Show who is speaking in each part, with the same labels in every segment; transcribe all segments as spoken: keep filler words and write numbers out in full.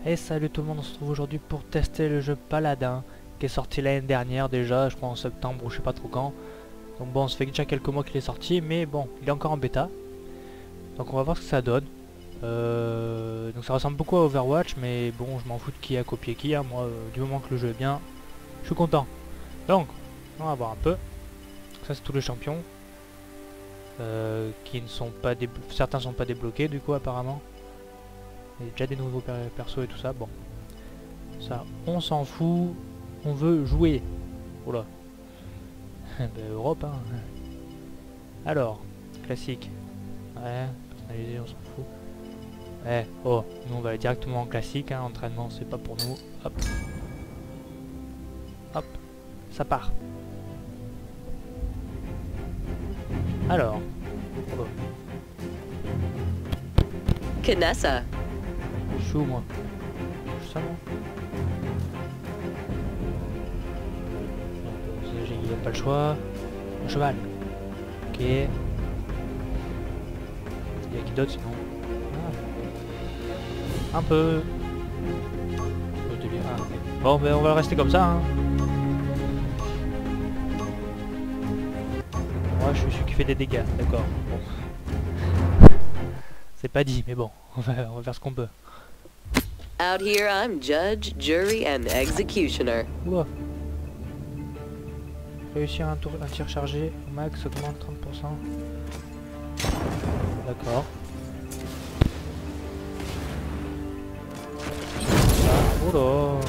Speaker 1: Et salut tout le monde, on se retrouve aujourd'hui pour tester le jeu Paladin qui est sorti l'année dernière déjà, je crois en septembre ou je sais pas trop quand. Donc bon, ça fait déjà quelques mois qu'il est sorti, mais bon, il est encore en bêta. Donc on va voir ce que ça donne. Euh, donc ça ressemble beaucoup à Overwatch, mais bon, je m'en fous de qui a copié qui, hein. Moi, euh, du moment que le jeu est bien, je suis content. Donc, on va voir un peu. Ça c'est tous les champions. Euh, qui ne sont pas débloqués, certains sont pas débloqués du coup apparemment. Il y a déjà des nouveaux per persos et tout ça, bon. Ça, on s'en fout. On veut jouer. Oula. Ben, Europe, hein. Alors, classique. Ouais, personnalisé, on s'en fout. Ouais, oh, nous on va aller directement en classique, hein. Entraînement, c'est pas pour nous. Hop. Hop. Ça part. Alors. Oh.
Speaker 2: Knessa.
Speaker 1: Je suis où moi? Je suis ça moi? Il n'y a pas le choix. Un cheval. Ok. Il y a qui d'autre sinon? Ah. Un peu. Je te dire. Ah. Bon ben on va rester comme ça hein. Moi je suis celui qui fait des dégâts, d'accord. Bon. C'est pas dit mais bon, on va, on va faire ce qu'on peut.
Speaker 2: Out here, I'm judge, jury, and executioner.
Speaker 1: Oula. Réussir un, tour, un tir chargé au max augmente trente pour cent. D'accord. Oh là.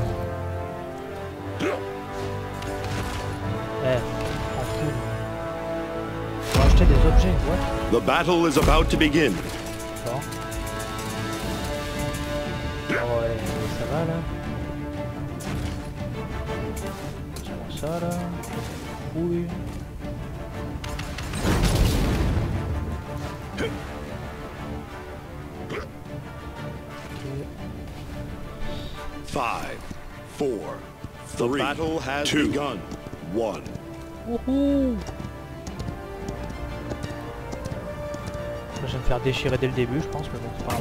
Speaker 1: Eh, en fou. Faut acheter des objets, ouais.
Speaker 3: The battle is about to begin.
Speaker 1: D'accord. Oh ouais, ça va là. C'est bon ça là. Oui.
Speaker 3: Five, four, three, the battle has two, begun. One.
Speaker 1: Wouhou. Je vais me faire déchirer dès le début, je pense, mais bon, c'est pas grave.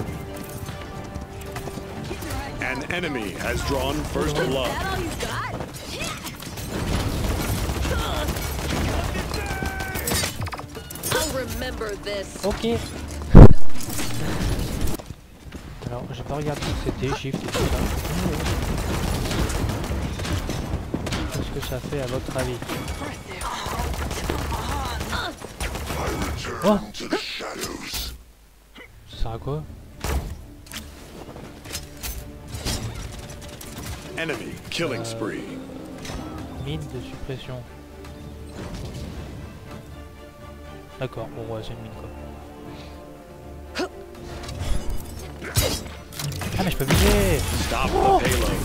Speaker 3: An enemy has drawn first blood.
Speaker 2: Remember this.
Speaker 1: Ok. Alors, j'ai pas regardé ce que c'était, shift et tout ça. Qu'est-ce que ça fait à votre avis? Oh! Ça sert à quoi?
Speaker 3: Enemy killing spree.
Speaker 1: Mine de suppression. D'accord, bon ouais c'est une mine quoi. Ah mais je peux viser.
Speaker 3: Stop
Speaker 1: oh.
Speaker 3: the payload.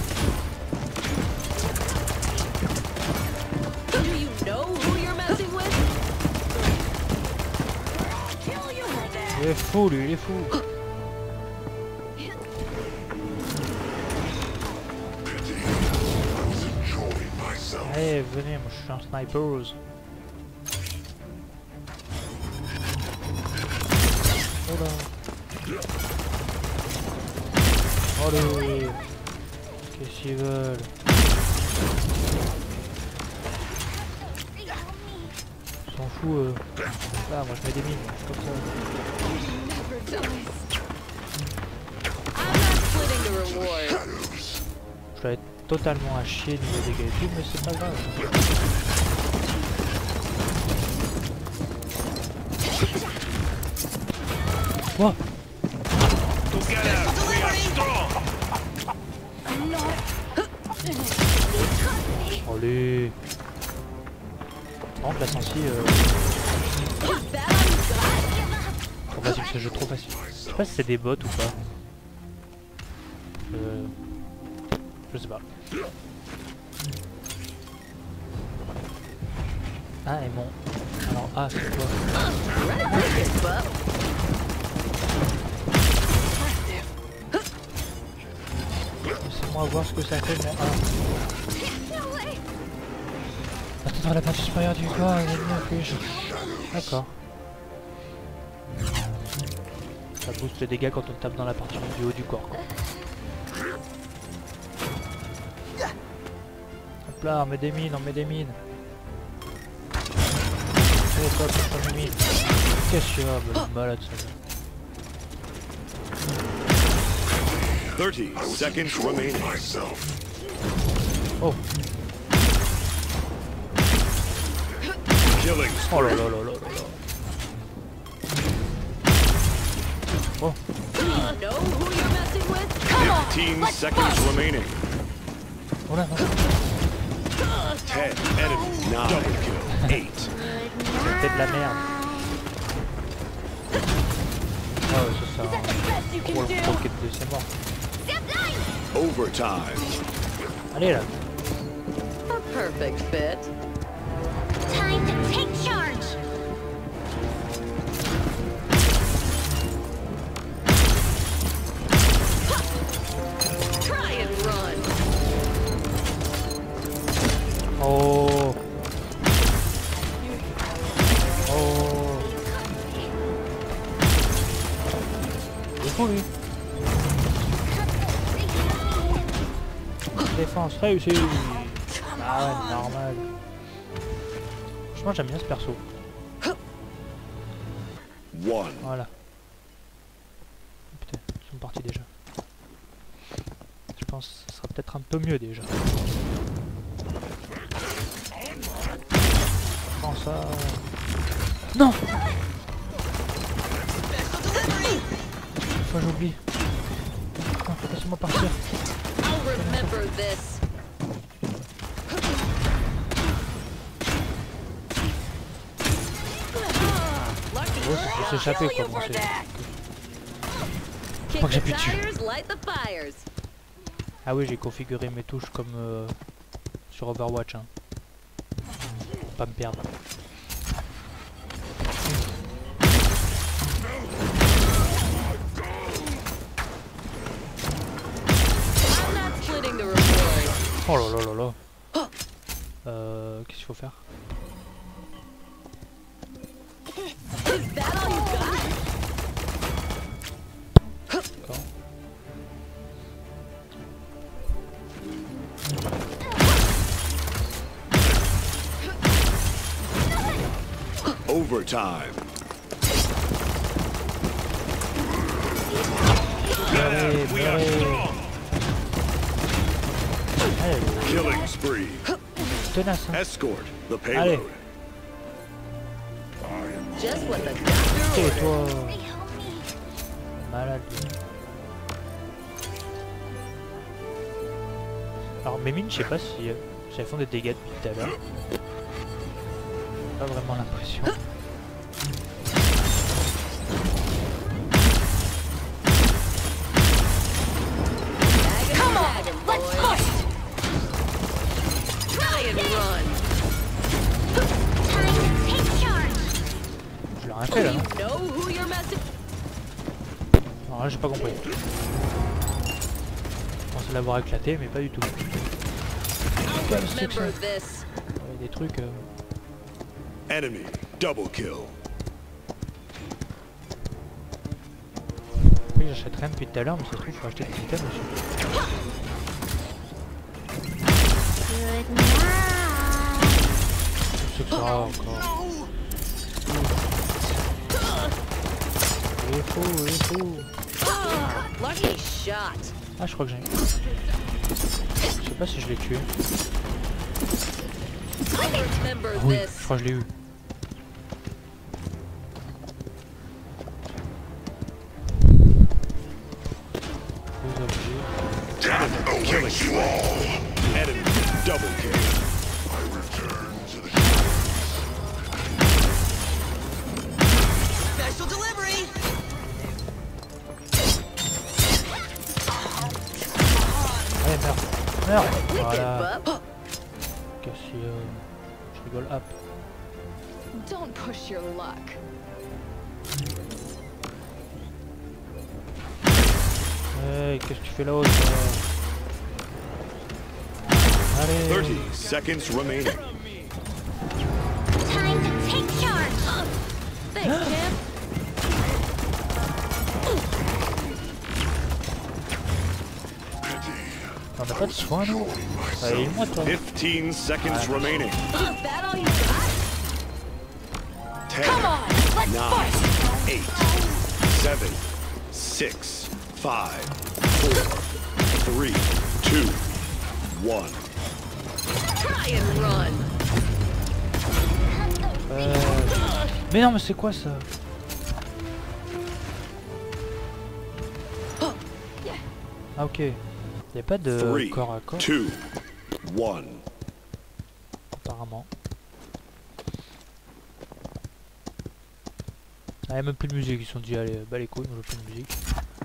Speaker 2: Do you know who you're messing with?
Speaker 1: Il est fou lui, il est fou. Allez venez, moi je suis un sniper. Oh là. Allez. Qu'est-ce qu'ils veulent? Ils s'en foutent eux. Ah moi je mets des mines, comme ça. Je dois être totalement à chier niveau dégâts et tout, mais c'est pas grave. Quoi? Allez. Par contre la sensi euh... trop facile ce jeu, trop facile. Je sais pas si c'est des bots ou pas. Euh... Je sais pas. Ah et bon. Alors ah c'est quoi? Laissez-moi voir ce que ça fait mon un. Atteindre la partie supérieure du corps, il est bien inflige. D'accord. Ça booste les dégâts quand on tape dans la partie du haut du corps quoi. Hop là, on met des mines, on met des mines. Et toi, tu une mine. Qu'est-ce qu'il y a? Bah, malade ça.
Speaker 3: thirty seconds remaining.
Speaker 1: Oh.
Speaker 3: Killing
Speaker 1: Oh là là là là là. Oh.
Speaker 2: You know who you're messing with? Come on!
Speaker 3: fifteen
Speaker 2: Let's
Speaker 3: seconds
Speaker 2: go!
Speaker 3: remaining.
Speaker 1: Oh là, non.
Speaker 3: ten enemies. Nine. Double kill. Eight.
Speaker 1: C'était de la merde. Ah ouais, ça c'est un gros rocket de c'est mort.
Speaker 3: Overtime.
Speaker 1: Allez là.
Speaker 2: A perfect fit.
Speaker 4: Time to take charge.
Speaker 2: Try and run.
Speaker 1: Oh. Oh. Il est fou lui. Défense réussie. Ah ouais, normal. Franchement j'aime bien ce perso.
Speaker 3: One.
Speaker 1: Voilà. Putain, ils sont partis déjà. Je pense que ce sera peut-être un peu mieux déjà. Prends ça. Non. Fois j'oublie. Non, laisse-moi partir.
Speaker 2: I'll remember this.
Speaker 1: Oh, c'est pour s'échapper quoi. Bon, c'est-
Speaker 2: Kick
Speaker 1: Pas que
Speaker 2: the
Speaker 1: j'appuie dessus.
Speaker 2: tires, light the fires.
Speaker 1: Ah oui, j'ai configuré mes touches comme euh, sur Overwatch. Hein. Pour pas me perdre.
Speaker 2: I'm not splitting the reward.
Speaker 1: Oh là là là là. Euh, qu'est-ce qu'il faut faire?
Speaker 2: Is that all you got?
Speaker 1: D'accord.
Speaker 3: Overtime.
Speaker 1: Allez,
Speaker 3: We are
Speaker 1: allez.
Speaker 3: strong.
Speaker 1: Allez,
Speaker 3: Killing spree.
Speaker 1: tenace. Hein.
Speaker 3: Escort the
Speaker 1: Allez.
Speaker 3: payload.
Speaker 2: Just what the doctor
Speaker 1: Et
Speaker 2: ordered.
Speaker 1: toi,
Speaker 4: Help me.
Speaker 1: malade. Alors mes mines, je sais pas si, euh, si elles font des dégâts depuis tout à l'heure. Pas vraiment l'impression.
Speaker 2: Come on, let's push. Try and run.
Speaker 4: Time to take charge.
Speaker 1: Je l'ai rien fait là, non?
Speaker 2: You know who you're messing.
Speaker 1: Alors là, j'ai pas compris. Je pensais l'avoir éclaté, mais pas du tout.
Speaker 2: I'll remember this.
Speaker 1: Ouais, des trucs. Euh...
Speaker 3: Enemy double kill.
Speaker 1: Oui, j'achète rien depuis tout à l'heure, mais ça se trouve, il faut acheter des items aussi.
Speaker 4: Good night.
Speaker 1: C'est que ça encore. Il est fou, il est fou.
Speaker 2: Oh, lucky shot.
Speaker 1: Ah, je crois que j'ai. Je sais pas si je l'ai tué.
Speaker 2: I'll remember
Speaker 1: Oui,
Speaker 2: this.
Speaker 1: je crois que je l'ai eu. Deux objets.
Speaker 3: Killing spree. Enemy double kill.
Speaker 2: Special delivery.
Speaker 1: Allez, meurs. Meurs.
Speaker 2: Wicked
Speaker 1: Voilà.
Speaker 2: bub.
Speaker 1: Cassio. Je rigole. Hop.
Speaker 2: Don't push your luck.
Speaker 1: Hey, qu'est-ce que tu fais là-haut, toi? Allez.
Speaker 3: thirty seconds remaining.
Speaker 4: Time to take charge.
Speaker 2: Thanks, champ.
Speaker 1: On n'a pas de soin, nous. Allez, moi, toi.
Speaker 3: fifteen seconds remaining.
Speaker 2: Is that all you got?
Speaker 3: ten, nine, eight, seven, six, five, four, three, two, one.
Speaker 2: Try and run.
Speaker 1: Euh... Mais non, mais c'est quoi ça? Ah ok. Il n'y a pas de
Speaker 3: Three,
Speaker 1: corps à corps
Speaker 3: two, one.
Speaker 1: apparemment. Ah, il n'y a même plus de musique, ils se sont dit allez, bah les couilles, on veut plus de musique.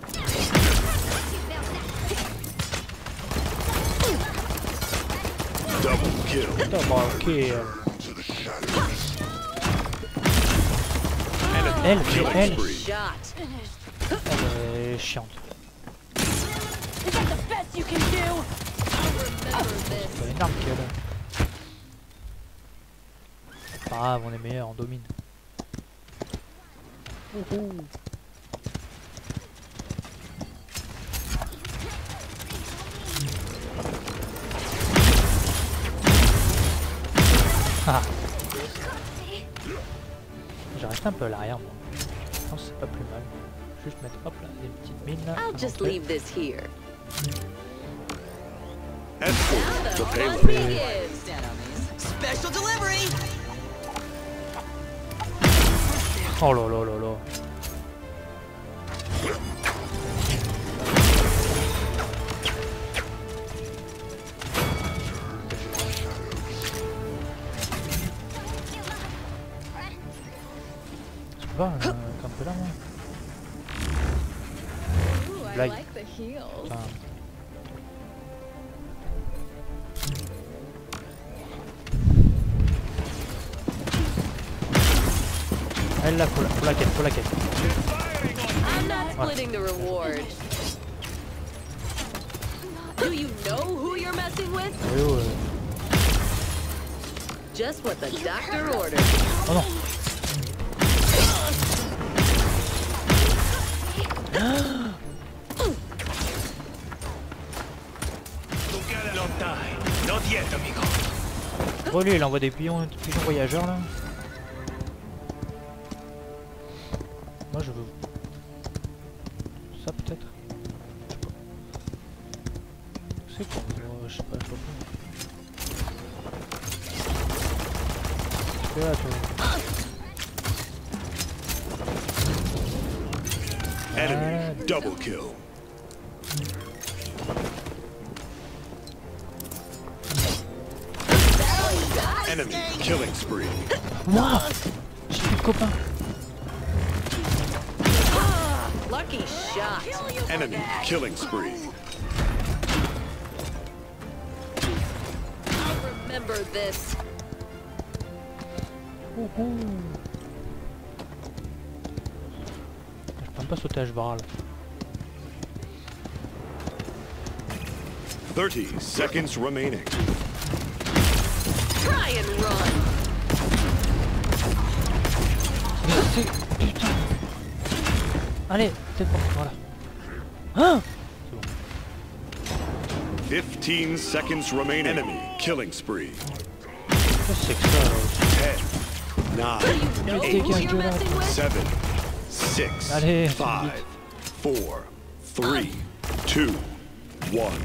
Speaker 3: Double kill.
Speaker 1: Putain, bah ok. euh, Elle,
Speaker 3: Killing
Speaker 1: elle,
Speaker 3: spree.
Speaker 2: Shot.
Speaker 1: elle est chiante.
Speaker 4: Is that the best you can do?
Speaker 1: C'est une arme qu'elle a. C'est pas grave, on est meilleurs, on domine. Ouhou. Ah. J'ai resté un peu à l'arrière moi. Je pense que c'est pas plus mal. Juste mettre hop là, des petites mines là.
Speaker 2: I'll
Speaker 1: avant
Speaker 2: just
Speaker 1: que-
Speaker 2: leave this here.
Speaker 3: Escort the payload.
Speaker 2: Begins.
Speaker 5: Special delivery!
Speaker 1: Oh là là là là. Je peux pas euh, camper là moi. Blague. Putain. Elle là, faut la, faut la quête, faut la quête.
Speaker 2: I'm not splitting the reward. Do you know who you're messing with?
Speaker 1: Oui, ouais.
Speaker 2: Just what the doctor ordered.
Speaker 1: Oh non. Bon lui il envoie des pigeons, des pigeons voyageurs là. Moi je veux ça peut-être. Je sais pas. C'est quoi moi, je sais pas, je vois pas. C'est là toi.
Speaker 3: Enemy double kill. Enemy killing spree.
Speaker 1: Moi j'ai plus de copains.
Speaker 2: Lucky shot.
Speaker 3: Enemy killing spree.
Speaker 2: I'll remember this.
Speaker 1: Ouhou. Je peux même pas sauter à cheval.
Speaker 3: thirty seconds remaining.
Speaker 2: Try and run.
Speaker 1: Putain. Allez, peut-être pas. Voilà. Hein?
Speaker 3: fifteen seconds remaining. Enemy killing spree.
Speaker 1: Qu'est-ce que c'est que ça là?
Speaker 3: ten, nine,
Speaker 2: Know
Speaker 1: Take
Speaker 2: who
Speaker 1: care,
Speaker 2: you're
Speaker 1: Jonah.
Speaker 2: messing with?
Speaker 3: seven, six,
Speaker 1: Allez,
Speaker 3: five, four, three, two, one.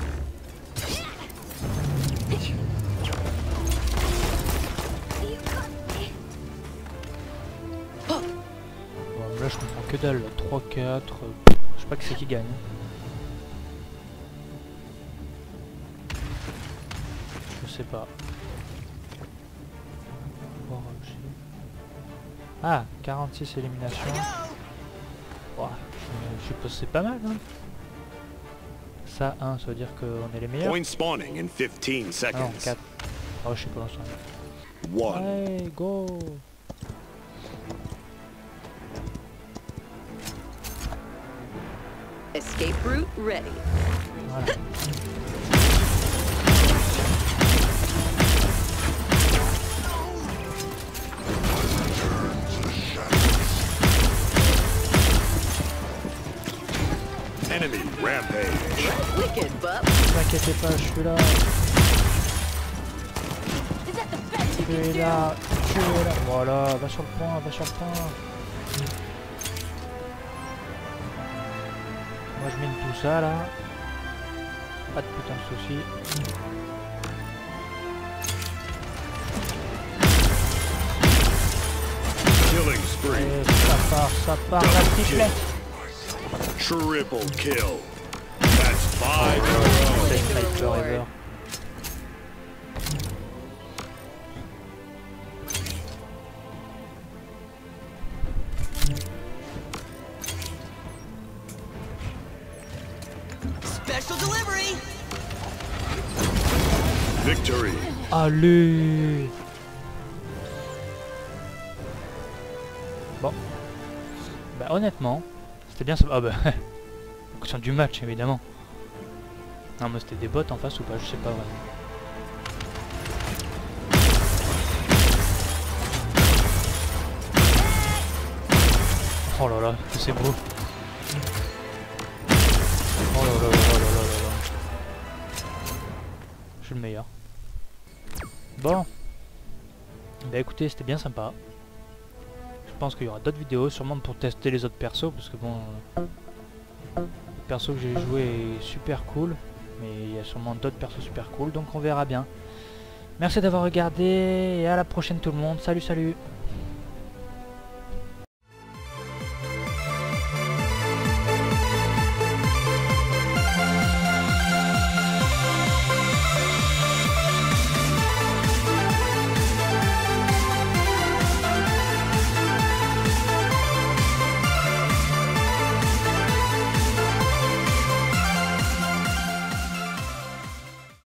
Speaker 1: Bon, là je comprends que dalle. trois, quatre. Je sais pas que c'est qui gagne. Je sais pas. Voir objet. Ah, quarante-six éliminations. Ouah, je suppose que c'est pas mal. Hein. Ça, un, ça veut dire qu'on est les meilleurs.
Speaker 3: Point spawning in fifteen
Speaker 1: Ah non,
Speaker 3: seconds.
Speaker 1: quatre. Oh, je sais pas l'instant.
Speaker 3: One.
Speaker 1: Allez, go!
Speaker 2: Escape route ready.
Speaker 1: Voilà.
Speaker 3: Enemy rampage.
Speaker 2: Wicked, bub.
Speaker 1: Ne t'inquiétez pas, je suis là.
Speaker 4: Is that the best you
Speaker 1: Tu
Speaker 4: can
Speaker 1: es
Speaker 4: do?
Speaker 1: là, tu es là. Voilà, va sur le point, va sur le point. Moi je mine tout ça là. Pas de putain de soucis.
Speaker 3: Killing spree.
Speaker 1: Et ça part, ça part, la triplette.
Speaker 3: Triple kill. That's five in a row.
Speaker 1: Best sniper ever.
Speaker 5: Special delivery.
Speaker 3: Victory.
Speaker 1: Allez. Bon. Bah honnêtement, c'était bien ça. Ah bah, en question du match évidemment. Non mais c'était des bots en face ou pas, je sais pas vraiment. Oh là là, que c'est beau. Oh là là là là là là là. Je suis le meilleur. Bon. Bah écoutez, c'était bien sympa. Je pense qu'il y aura d'autres vidéos, sûrement pour tester les autres persos, parce que bon... euh, le perso que j'ai joué est super cool, mais il y a sûrement d'autres persos super cool, donc on verra bien. Merci d'avoir regardé, et à la prochaine tout le monde. Salut, salut!